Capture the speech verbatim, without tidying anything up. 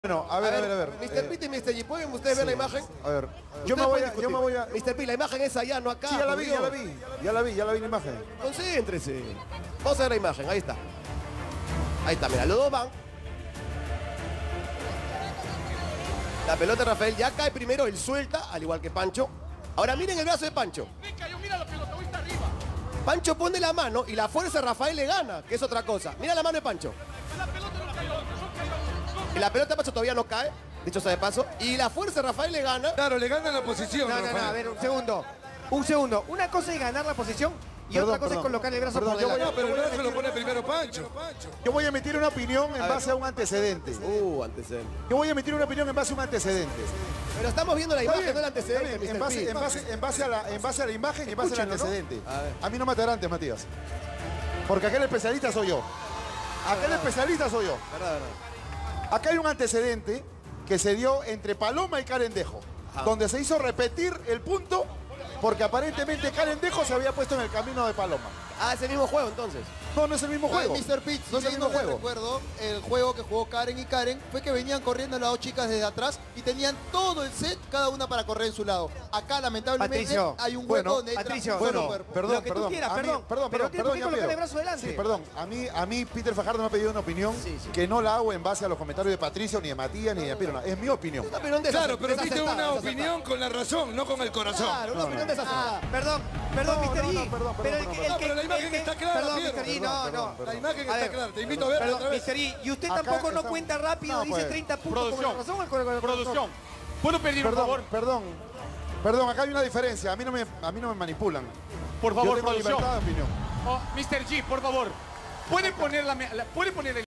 Bueno, a ver, a ver, a ver. mister Eh, Pete y mister G, ¿pueden ustedes sí, ver la imagen? A ver, yo Ustedes me, voy pueden a, yo discutir. me voy a... mister P, la imagen es allá, no acá. Sí, ya la por vi, Dios. ya la vi. Ya la vi, ya la vi la imagen. Concéntrese. Vamos a ver la imagen, ahí está. Ahí está, mira, los dos van. La pelota de Rafael ya cae primero, él suelta, al igual que Pancho. Ahora miren el brazo de Pancho. Mira la pelota, está arriba. Pancho pone la mano y la fuerza de Rafael le gana, que es otra cosa. Mira la mano de Pancho. La pelota no cayó. Y la pelota de Pancho todavía no cae, dicho sea de paso. Y la fuerza de Rafael le gana. Claro, le gana la posición. No, no, Rafael. no, a ver, un segundo. Un segundo. Una cosa es ganar la posición y Perdón, otra cosa perdón. es colocar el brazo Perdón, por yo voy delante. No, pero el Yo voy a brazo lo meter- pone primero Pancho. Yo voy a emitir una opinión en A ver. base a un antecedente. Uh, antecedente. Yo voy a emitir una opinión en base a un antecedente. Pero estamos viendo la Está imagen, bien, no el está antecedente, bien, mister en base, P. en, base, en, base a la, en base a la imagen y en base al Escúchenlo, ¿no? antecedente. A ver. A mí no me atarante, Matías. Porque aquel especialista soy yo. Aquel especialista soy yo. Verdad, verdad. Acá hay un antecedente que se dio entre Paloma y Carendejo, Ajá. donde se hizo repetir el punto porque aparentemente Carendejo se había puesto en el camino de Paloma. Ah, es el mismo juego entonces. No, no es el mismo juego. mister Pitts, no es el mismo no juego. recuerdo, el juego que jugó Karen y Karen fue que venían corriendo las dos chicas desde atrás y tenían todo el set, cada una para correr en su lado. Acá, lamentablemente, Patricio, hay un hueco bueno, donde entra Patricio, un solo Bueno, cuerpo. perdón, Lo que tú perdón. quieras, a mí- perdón, perdón, pero perdón, tienes perdón, que ya colocar Pedro. el brazo delante. Sí, perdón. A mí, a mí Peter Fajardo me ha pedido una opinión Sí, sí. que no la hago en base a los comentarios de Patricio, ni de Matías, ni de Pedro. Es mi opinión. Una opinión Claro, pero desacertada, diste una desacertada. opinión con la razón, no con el corazón. Claro, una opinión Ah, desacertada. perdón, perdón, No, mister no, G. no, perdón, pero el perdón, que, el No, que- pero la imagen el que- está clara, Perdón, Piero. mister G, Perdón, no, perdón, no. perdón. La imagen A está ver, clara. Te invito a verla Perdón, otra vez. mister G, y usted Acá tampoco no estamos- cuenta rápido, No, dice pues. treinta puntos con el razón o con el corazón. Producción. ¿Puedo pedir un Perdón, favor? perdón. Perdón, acá hay una diferencia. A mí no me, a mí no me manipulan. Por Yo favor, tengo producción. libertad de opinión. Oh, mister G, por favor. ¿Puede poner, la, me- la- ¿Puede poner el